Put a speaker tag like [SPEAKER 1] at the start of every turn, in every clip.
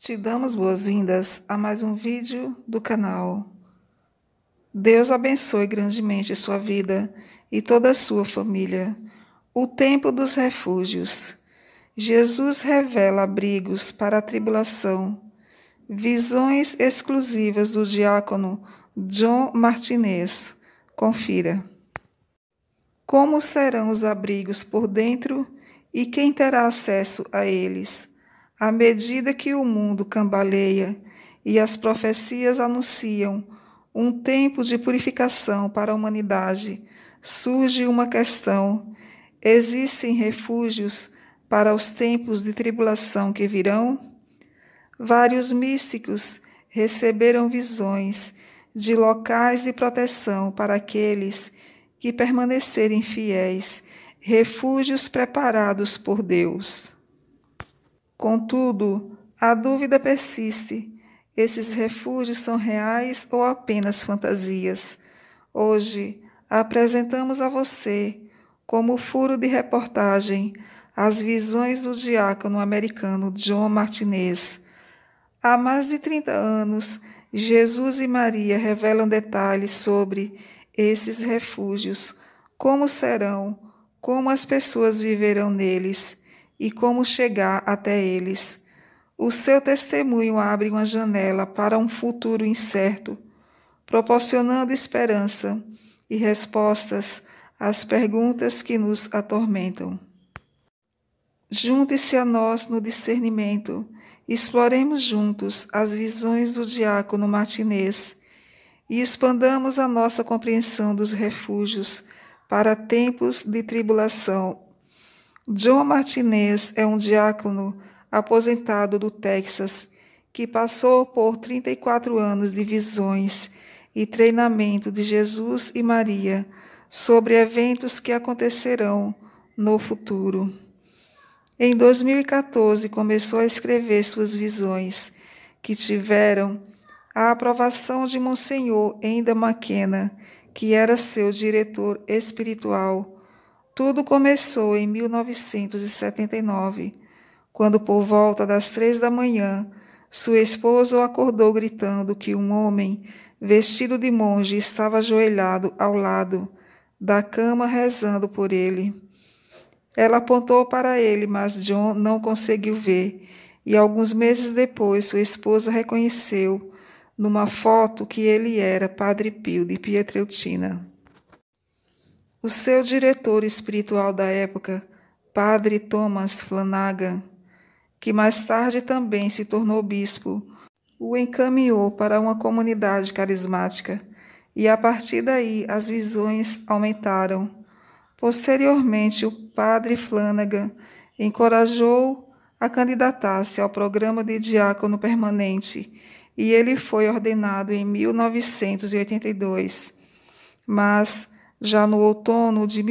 [SPEAKER 1] Te damos boas-vindas a mais um vídeo do canal. Deus abençoe grandemente sua vida e toda a sua família. O tempo dos refúgios. Jesus revela abrigos para a tribulação. Visões exclusivas do diácono John Martinez. Confira. Como serão os abrigos por dentro e quem terá acesso a eles? À medida que o mundo cambaleia e as profecias anunciam um tempo de purificação para a humanidade, surge uma questão: existem refúgios para os tempos de tribulação que virão? Vários místicos receberam visões de locais de proteção para aqueles que permanecerem fiéis, refúgios preparados por Deus. Contudo, a dúvida persiste: esses refúgios são reais ou apenas fantasias? Hoje, apresentamos a você, como furo de reportagem, as visões do diácono americano John Martinez. Há mais de 30 anos, Jesus e Maria revelam detalhes sobre esses refúgios, como serão, como as pessoas viverão neles e como chegar até eles. O seu testemunho abre uma janela para um futuro incerto, proporcionando esperança e respostas às perguntas que nos atormentam. Junte-se a nós no discernimento. Exploremos juntos as visões do diácono Martinez e expandamos a nossa compreensão dos refúgios para tempos de tribulação. John Martinez é um diácono aposentado do Texas que passou por 34 anos de visões e treinamento de Jesus e Maria sobre eventos que acontecerão no futuro. Em 2014, começou a escrever suas visões, que tiveram a aprovação de Monsenhor Enda McKenna, que era seu diretor espiritual. Tudo começou em 1979, quando, por volta das 3 da manhã, sua esposa o acordou gritando que um homem vestido de monge estava ajoelhado ao lado da cama rezando por ele. Ela apontou para ele, mas John não conseguiu ver, e alguns meses depois sua esposa reconheceu numa foto que ele era Padre Pio de Pietrelcina. O seu diretor espiritual da época, Padre Thomas Flanagan, que mais tarde também se tornou bispo, o encaminhou para uma comunidade carismática, e a partir daí as visões aumentaram. Posteriormente, o padre Flanagan encorajou a candidatar-se ao programa de diácono permanente e ele foi ordenado em 1982. Mas, já no outono de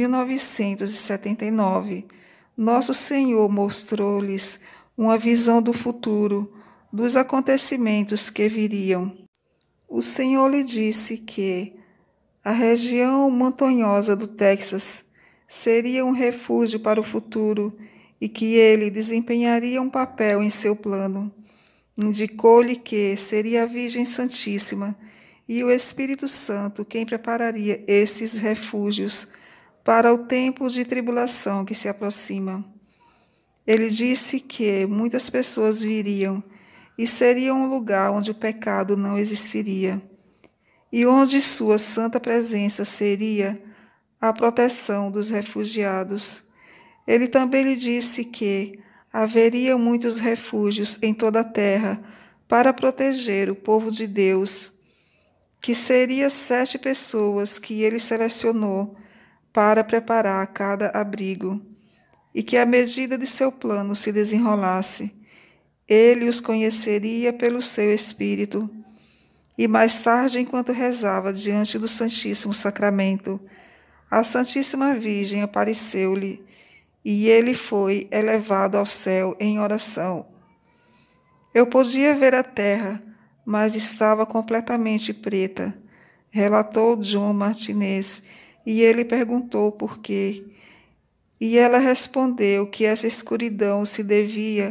[SPEAKER 1] 1979, Nosso Senhor mostrou-lhes uma visão do futuro, dos acontecimentos que viriam. O Senhor lhe disse que a região montanhosa do Texas seria um refúgio para o futuro e que ele desempenharia um papel em seu plano. Indicou-lhe que seria a Virgem Santíssima e o Espírito Santo quem prepararia esses refúgios para o tempo de tribulação que se aproxima. Ele disse que muitas pessoas viriam e seria um lugar onde o pecado não existiria e onde sua santa presença seria a proteção dos refugiados. Ele também lhe disse que haveria muitos refúgios em toda a terra para proteger o povo de Deus, que seria 7 pessoas que ele selecionou para preparar cada abrigo, e que à medida de seu plano se desenrolasse, ele os conheceria pelo seu Espírito. E mais tarde, enquanto rezava diante do Santíssimo Sacramento, a Santíssima Virgem apareceu-lhe e ele foi elevado ao céu em oração. Eu podia ver a terra, mas estava completamente preta, relatou John Martinez, e ele perguntou por quê. E ela respondeu que essa escuridão se devia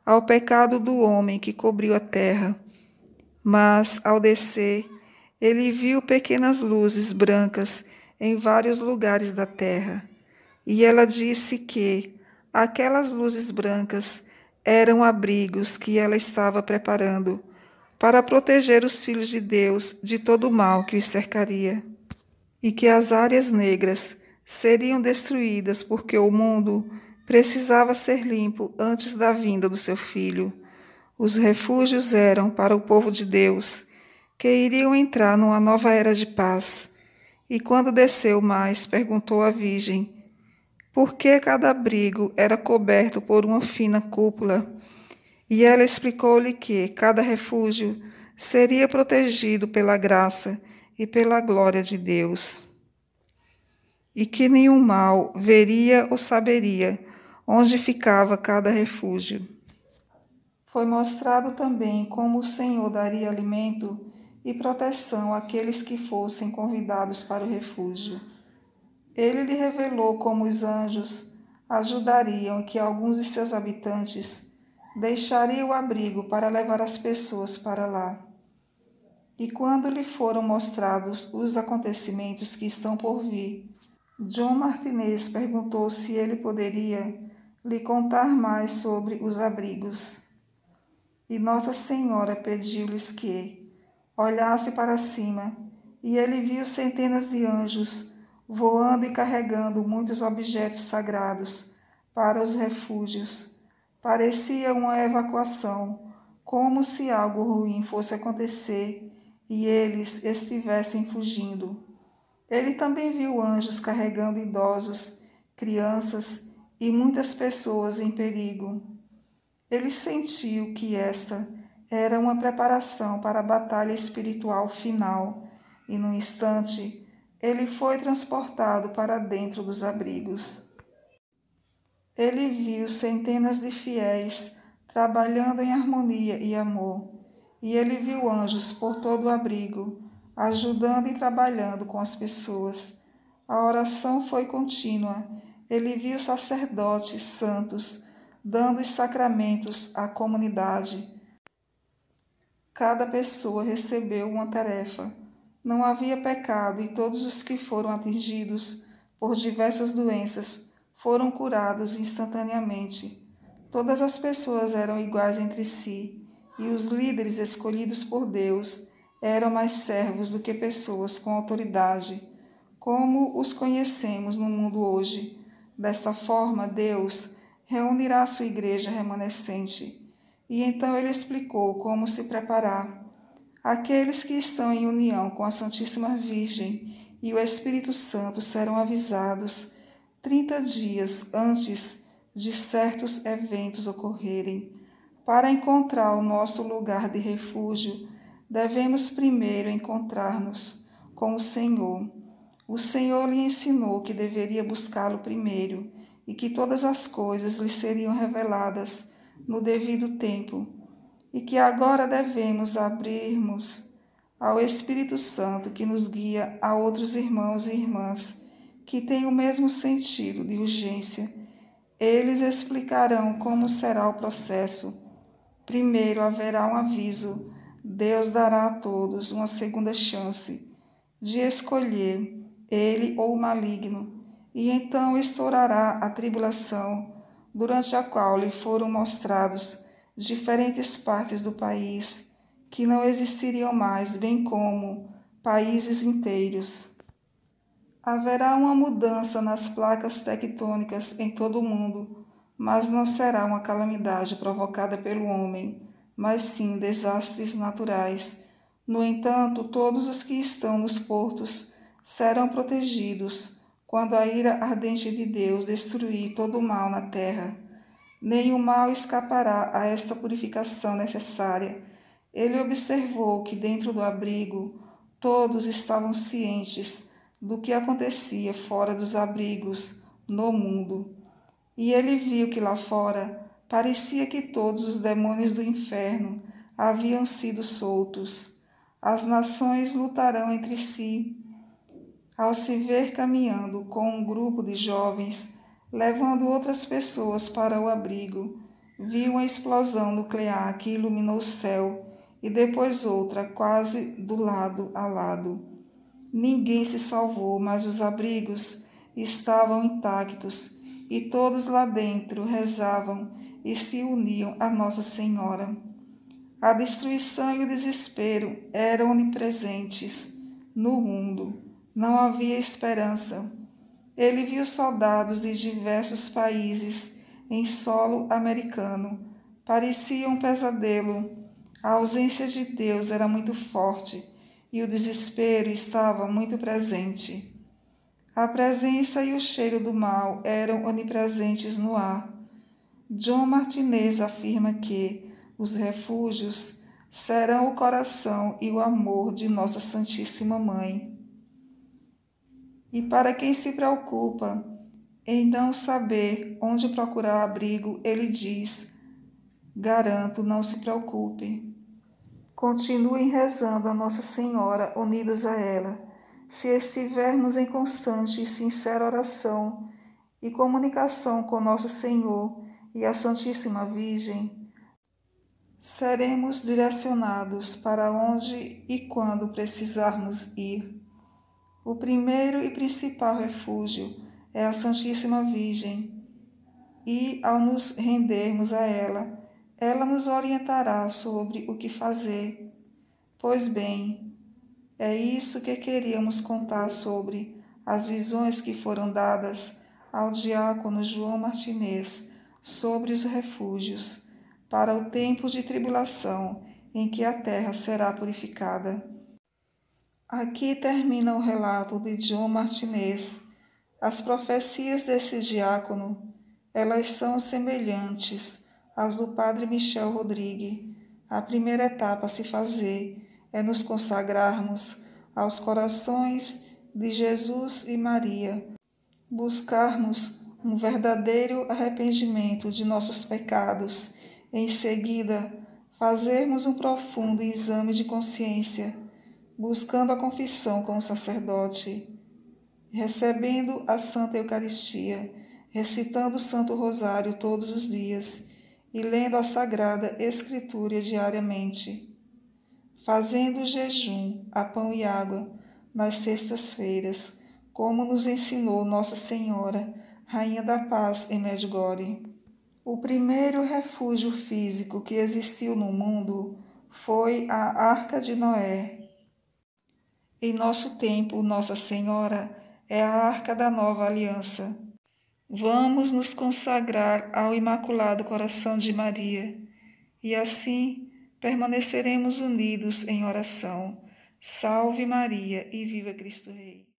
[SPEAKER 1] ao pecado do homem que cobriu a terra. Mas, ao descer, ele viu pequenas luzes brancas em vários lugares da terra. E ela disse que aquelas luzes brancas eram abrigos que ela estava preparando para proteger os filhos de Deus de todo o mal que os cercaria, e que as áreas negras seriam destruídas porque o mundo precisava ser limpo antes da vinda do seu filho. Os refúgios eram para o povo de Deus, que iriam entrar numa nova era de paz. E quando desceu mais, perguntou à Virgem por que cada abrigo era coberto por uma fina cúpula. E ela explicou-lhe que cada refúgio seria protegido pela graça e pela glória de Deus, e que nenhum mal veria ou saberia onde ficava cada refúgio. Foi mostrado também como o Senhor daria alimento e proteção àqueles que fossem convidados para o refúgio. Ele lhe revelou como os anjos ajudariam e que alguns de seus habitantes deixariam o abrigo para levar as pessoas para lá. E quando lhe foram mostrados os acontecimentos que estão por vir, John Martinez perguntou se ele poderia lhe contar mais sobre os abrigos. E Nossa Senhora pediu-lhes que olhasse para cima, e ele viu centenas de anjos voando e carregando muitos objetos sagrados para os refúgios. Parecia uma evacuação, como se algo ruim fosse acontecer e eles estivessem fugindo. Ele também viu anjos carregando idosos, crianças e muitas pessoas em perigo. Ele sentiu que esta era uma preparação para a batalha espiritual final, e num instante ele foi transportado para dentro dos abrigos. Ele viu centenas de fiéis trabalhando em harmonia e amor, e ele viu anjos por todo o abrigo, ajudando e trabalhando com as pessoas. A oração foi contínua. Ele viu sacerdotes santos dando os sacramentos à comunidade. Cada pessoa recebeu uma tarefa. Não havia pecado e todos os que foram atingidos por diversas doenças foram curados instantaneamente. Todas as pessoas eram iguais entre si e os líderes escolhidos por Deus eram mais servos do que pessoas com autoridade, como os conhecemos no mundo hoje. Desta forma, Deus reunirá a sua igreja remanescente. E então ele explicou como se preparar. Aqueles que estão em união com a Santíssima Virgem e o Espírito Santo serão avisados 30 dias antes de certos eventos ocorrerem. Para encontrar o nosso lugar de refúgio, devemos primeiro encontrar-nos com o Senhor. O Senhor lhe ensinou que deveria buscá-lo primeiro e que todas as coisas lhe seriam reveladas no devido tempo, e que agora devemos abrirmos ao Espírito Santo que nos guia a outros irmãos e irmãs que têm o mesmo sentido de urgência. Eles explicarão como será o processo. Primeiro haverá um aviso. Deus dará a todos uma segunda chance de escolher ele ou o maligno, e então estourará a tribulação, durante a qual lhe foram mostrados diferentes partes do país, que não existiriam mais, bem como países inteiros. Haverá uma mudança nas placas tectônicas em todo o mundo, mas não será uma calamidade provocada pelo homem, mas sim desastres naturais. No entanto, todos os que estão nos portos serão protegidos quando a ira ardente de Deus destruir todo o mal na terra. Nenhum mal escapará a esta purificação necessária. Ele observou que dentro do abrigo todos estavam cientes do que acontecia fora dos abrigos, no mundo. E ele viu que lá fora parecia que todos os demônios do inferno haviam sido soltos. As nações lutarão entre si. Ao se ver caminhando com um grupo de jovens, levando outras pessoas para o abrigo, viu uma explosão nuclear que iluminou o céu e depois outra quase do lado a lado. Ninguém se salvou, mas os abrigos estavam intactos e todos lá dentro rezavam e se uniam a Nossa Senhora. A destruição e o desespero eram onipresentes no mundo. Não havia esperança. Ele viu soldados de diversos países em solo americano. Parecia um pesadelo. A ausência de Deus era muito forte e o desespero estava muito presente. A presença e o cheiro do mal eram onipresentes no ar. John Martinez afirma que os refúgios serão o coração e o amor de Nossa Santíssima Mãe. E para quem se preocupa em não saber onde procurar abrigo, ele diz: garanto, não se preocupe. Continuem rezando a Nossa Senhora, unidos a ela. Se estivermos em constante e sincera oração e comunicação com Nosso Senhor e a Santíssima Virgem, seremos direcionados para onde e quando precisarmos ir. O primeiro e principal refúgio é a Santíssima Virgem, e ao nos rendermos a ela nos orientará sobre o que fazer. Pois bem, é isso que queríamos contar sobre as visões que foram dadas ao diácono João Martinez sobre os refúgios para o tempo de tribulação em que a terra será purificada. Aqui termina o relato de João Martinez. As profecias desse diácono, elas são semelhantes às do padre Michel Rodrigues. A primeira etapa a se fazer é nos consagrarmos aos corações de Jesus e Maria, buscarmos um verdadeiro arrependimento de nossos pecados, em seguida fazermos um profundo exame de consciência, buscando a confissão com o sacerdote, recebendo a Santa Eucaristia, recitando o Santo Rosário todos os dias e lendo a Sagrada Escritura diariamente, fazendo o jejum a pão e água nas sextas-feiras, como nos ensinou Nossa Senhora, Rainha da Paz em Medjugorje. O primeiro refúgio físico que existiu no mundo foi a Arca de Noé. Em nosso tempo, Nossa Senhora é a Arca da Nova Aliança. Vamos nos consagrar ao Imaculado Coração de Maria e assim permaneceremos unidos em oração. Salve Maria e viva Cristo Rei!